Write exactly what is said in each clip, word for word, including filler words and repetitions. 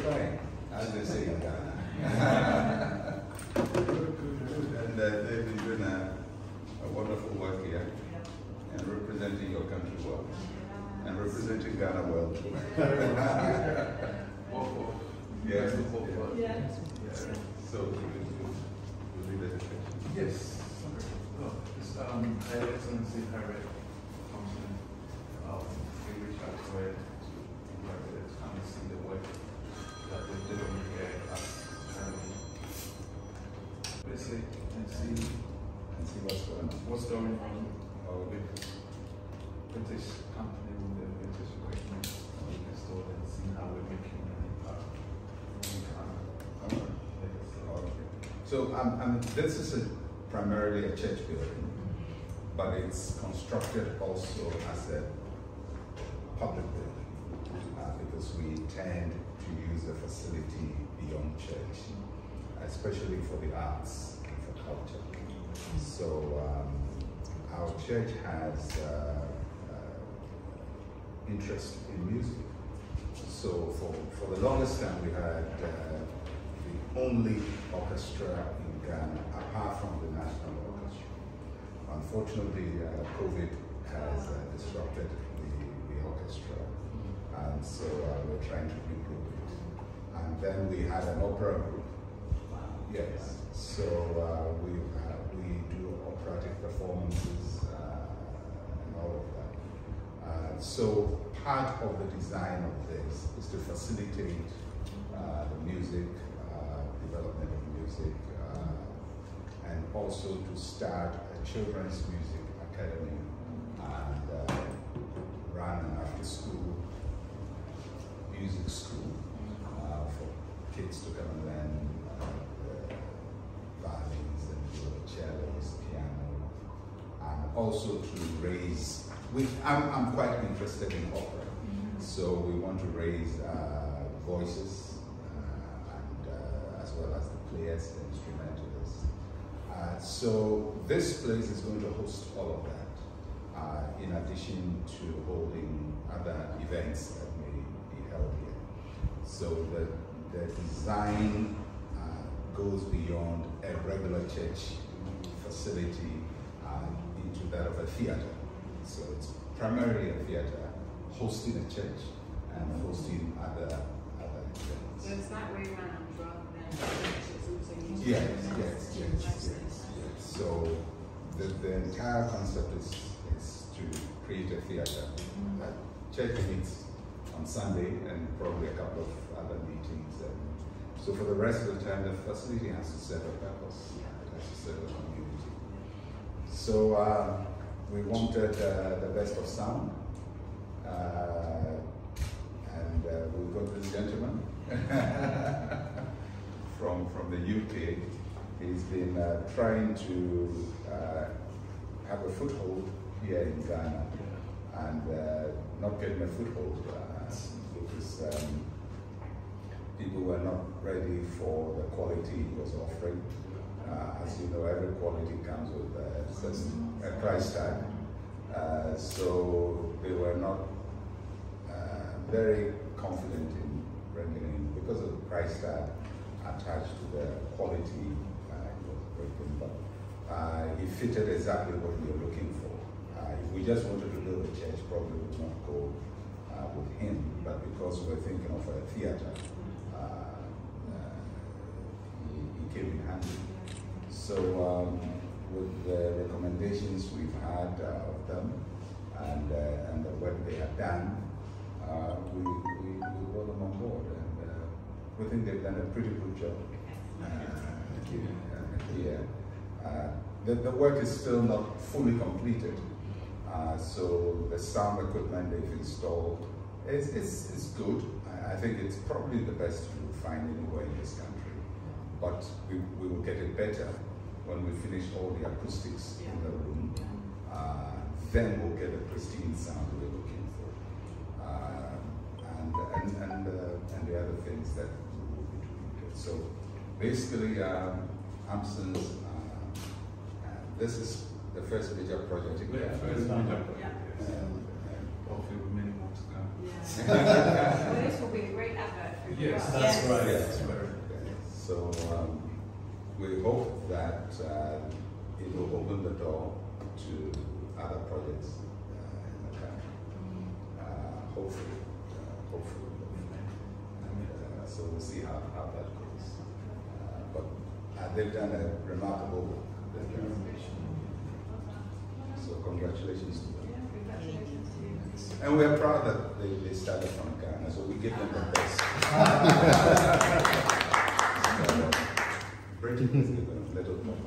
trying, as they say in Ghana. And uh, they've been doing a, a wonderful work here and representing your country well. And representing Ghana well too. Yes. Yes. Yeah. So, will you lead the discussion? Yes. Oh, it's, um, Her Excellency Harriet Thompson. Um, we reached out to her to work with us and see the work that we're doing here at Academy. Basically, and see And see what's going on. what's going on Oh, with British company with the British equipment we installed and see how we're making an impact in Ghana. Okay. Yes, so, Okay. So um, um, this is a, primarily a church building, but it's constructed also as a public building uh, because we tend to use the facility beyond church, especially for the arts and for culture. So um, our church has uh, uh, interest in music. So for, for the longest time we had uh, the only orchestra in Ghana apart from the National Orchestra. Unfortunately, uh, COVID has uh, disrupted the, the orchestra, and so uh, we're trying to regroup it. And then we had an opera group. Yes, so uh, we uh, we do operatic performances uh, and all of that. Uh, so part of the design of this is to facilitate uh, the music, uh, development of music, uh, and also to start a children's music academy and uh, run an after-school music school uh, for kids to come and learn uh, the violins and cellos, piano, and also to raise. We, I'm, I'm quite interested in opera, so we want to raise uh, voices uh, and uh, as well as the players, the instrumentalists. Uh, so this place is going to host all of that, uh, in addition to holding other events that may be held here. So the, the design uh, goes beyond a regular church facility uh, into that of a theater. So it's primarily a theater, hosting a church and hosting other other events. So it's that way around rather than churches also using Yes, yes, yes, yes, yes. So the, the entire concept is, is to create a theater. Mm-hmm. uh, church meets on Sunday and probably a couple of other meetings. And so for the rest of the time, the facility has to serve a purpose. It has to serve the community. So uh, we wanted uh, the best of sound. Uh, and uh, we've got this gentleman from, from the U K. He's been uh, trying to uh, have a foothold here in Ghana and uh, not getting a foothold uh, because um, people were not ready for the quality he was offering. Uh, as you know, every quality comes with a certain a price tag. Uh, so they were not uh, very confident in bringing in because of the price tag attached to the quality uh, he was bringing. But uh, he fitted exactly what we were looking for. Uh, if we just wanted to build a church, probably would not go uh, with him. But because we're thinking of a theater, uh, uh, he, he came in handy. So um, with the recommendations we've had uh, of them and, uh, and the work they have done, uh, we, we, we brought them on board, and uh, we think they've done a pretty good job uh, here. Uh, the, the work is still not fully completed, uh, so the sound equipment they've installed is it's, it's good. I, I think it's probably the best you will find anywhere in this country, but we, we will get it better when we finish all the acoustics yeah. in the room. Uh, then we'll get the pristine sound we're looking for. Uh, and, and, and, uh, and the other things that we will be doing. So basically, um, Amson's, uh, uh, this is the first major project. Yeah, first major project. Yeah. Um, hopefully with many more to come. Yeah. Well, this will be a great advert Yes, Yes. that's right. Yeah. That's very So um, we hope that uh, it will open the door to other projects uh, in the country. Uh, hopefully, uh, hopefully. And, uh, so we'll see how, how that goes. Uh, but uh, they've done a remarkable work. They've done- So congratulations to them. And we are proud that they, they started from Ghana, so we give them the best. So, Britain has given them a little more.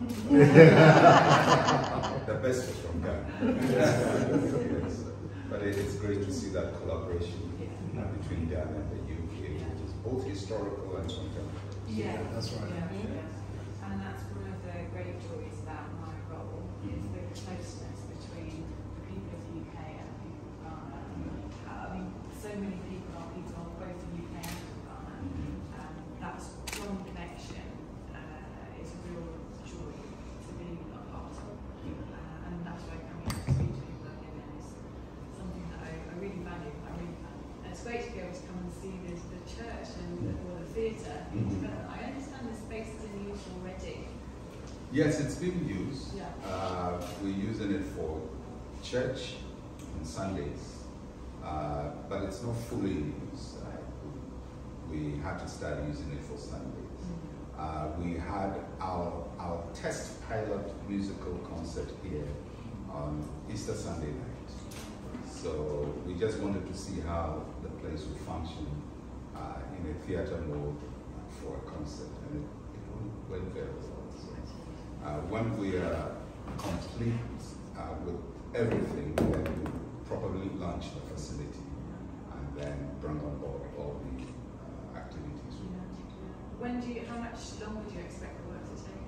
The best is from Ghana. Yes. But it is great to see that collaboration uh, between Ghana and the U K, which is both historical and contemporary. Yeah, That's right. Yeah, yeah. And that's one of the great joys about my role, is the closeness between the people of the U K and the people of Ghana. Uh, I mean, so many people are people of both the U K and of Ghana. Um, that strong connection uh, is a real joy to be a part of. Uh, and that's why coming to speak to people like him is something that I, I really value. I really value. And it's great to be able to come and see this, the church and or the theatre. But I understand the space is in use already. Yes, it's being used. Yeah. Uh, we're using it for church on Sundays, uh, but it's not fully in use. Uh, we had to start using it for Sundays. Uh, we had our, our test pilot musical concert here on Easter Sunday night. So we just wanted to see how the place would function uh, in a theater mode for a concert, and it, it went very well. So, uh, when we are complete uh, with everything, then we probably launch the facility and then bring on board all the uh, activities. When do you, how much longer do you expect the work to take?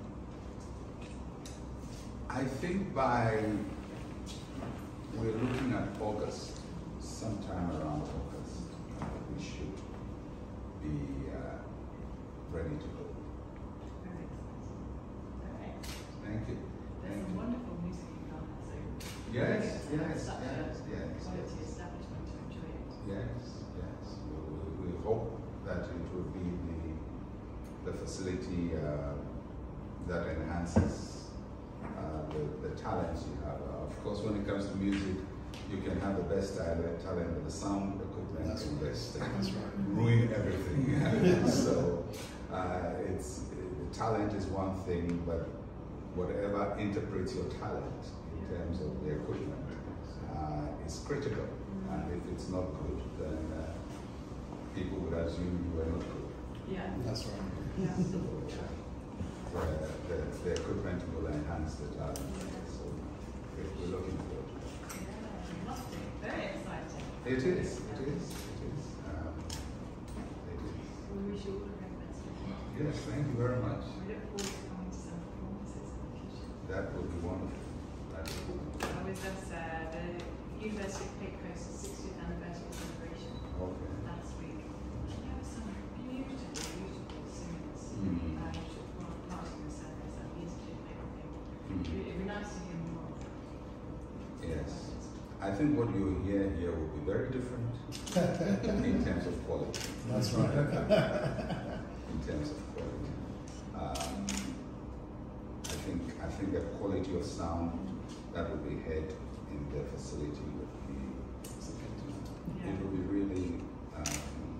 I think by, we're looking at August, sometime around August, uh, we should be uh, ready to go. Very exciting. Okay. Thank you. There's Thank some you. wonderful music in Ghana, so Yes, it's yes, such yes, a yes, quality yes. establishment to enjoy it. Yes, yes. We, we, we hope that it will be the, the facility uh, that enhances uh, the, the talents you have. Uh, of course, when it comes to music, you can have the best talent, talent but the sound equipment That's can right. best That's right. ruin everything. So uh, it's the talent is one thing, but whatever interprets your talent in terms of the equipment uh, is critical. And if it's not good, then uh, people would assume you are not good. Yeah. That's right. Yeah. So uh, the, the, the equipment will enhance the talent. So we're we're looking forward to it. Yeah, must be. Very exciting. It is, it is, it is. Um, it is. We wish you all the very best. Yes, thank you very much. We look forward to coming to some performances in the future. That would be wonderful. That would be wonderful. I was at uh, the University of Cape Coast's sixtieth anniversary celebration Okay. last week. There were some beautiful, beautiful singers. Mm. Uh, which were part part of the service and the Institute of everything. Mm. It'd be nice to hear more. Yes. I think what you hear here will be very different in terms of quality. That's right. In terms of quality. Um, I think I think the quality of sound that will be heard in the facility would be Yeah. it will be really um,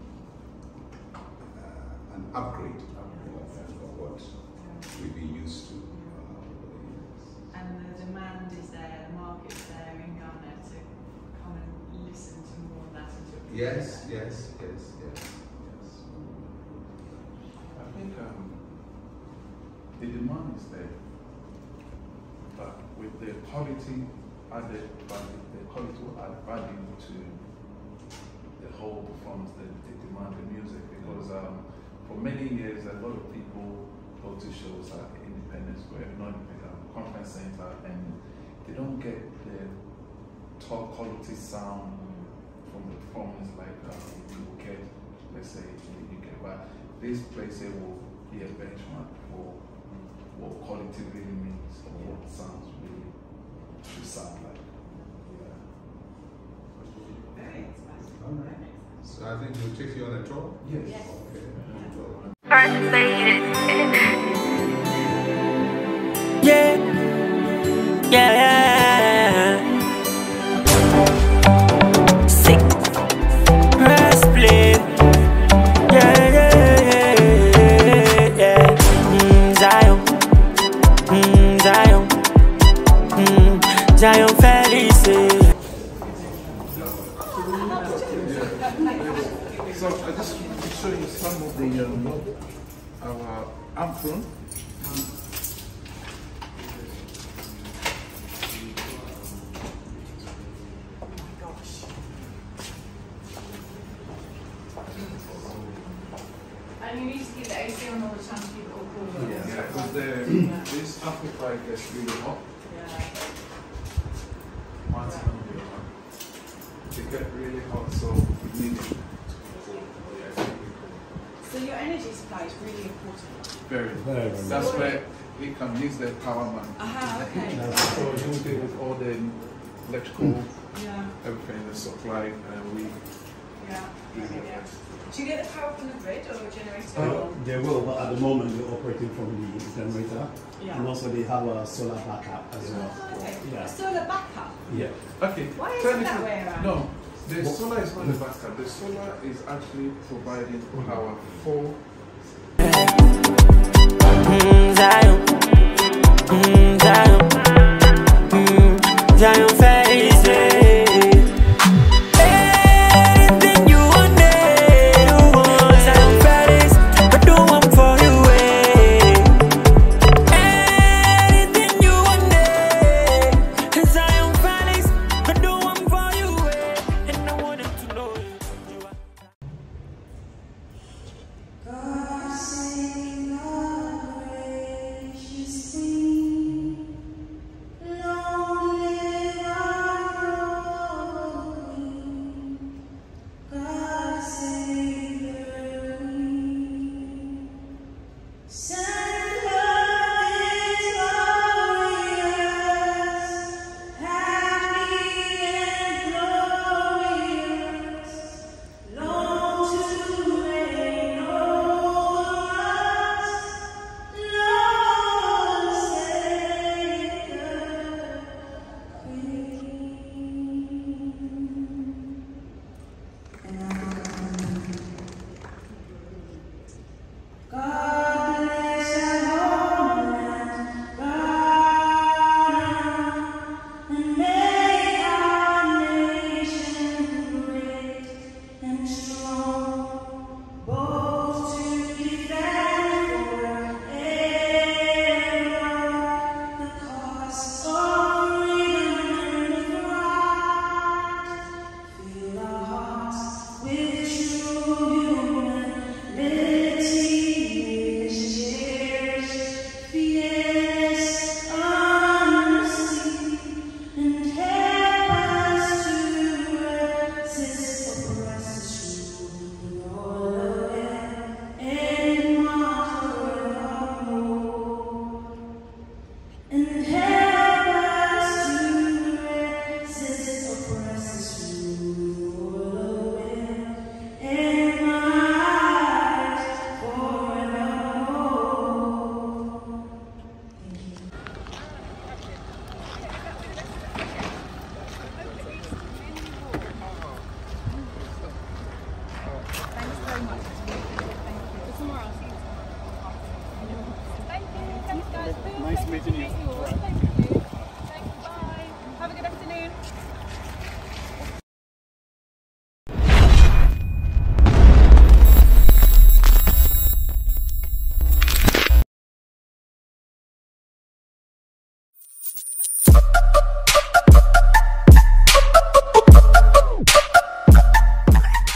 uh, an upgrade of, of what we've been used to uh, over the years. And the demand is there, the market's there in Ghana to come and listen to more of that and to appreciate Yes, that. yes, yes, yes, yes. I think um, the demand is there, but with the quality added value, the quality will add value to the whole performance, the, the demand, the music, because um, for many years a lot of people go to shows at Independence Square, not um, Conference Center, and they don't get the top quality sound from the performance like uh, you will get, let's say, in the U K. But this place here will be a benchmark for what quality really means or what sounds really should sound like. Yeah. Very exciting. All right. Very exciting. So I think we'll take you on a tour. Yes. Yes. Okay. First lady. Yeah, yeah. Sick. Press play. Yeah, yeah, yeah, yeah. Mm, Zion. Mm, Zion. Mm, Zion Felice. So I just want to show you some of the um, our apron. And you need to keep the A C on all the time to keep it all cool. Yeah, because the this amplifier gets really hot. Yeah. Once it's really hot, it gets really hot, so we need it. So your energy supply is really important. Very. Very, very That's much. where we can use the power man. Aha, okay. So you deal with all the electrical, Yeah, everything, the supply, and we yeah. yeah. Do you get the power from the grid or a generator? Uh, they will, but at the moment we're operating from the generator. Yeah. And also they have a solar backup as well. Oh, okay. Yeah. Solar backup. Yeah. Okay. Why is tell it that me- way around? No, the solar is not the backup. The solar is actually providing power for. Mm, Zion. Mm, Zion. Mm, Zion Felice. Anything you want, you want. Zion Felice, I do one for you, eh. Anything you want, Zion Felice, I do one for you, eh. And I want them to know you are. God save our gracious Queen. Long live our Queen. God save the Queen. Send her victorious, happy and glorious, long to reign over us, Lord, save the Queen. God bless our homeland, Ghana, and make our nation great and strong, both to defend forever the cause of freedom and right. Fill our hearts with true humility, which cherishes fearless honesty, and help us to resist oppressors through all and martyrdom. And help us to resist oppressors through all and might forevermore. Thanks very much. Thank you. Tomorrow, I'll see you. Thank you. Thanks, guys. Nice meeting you.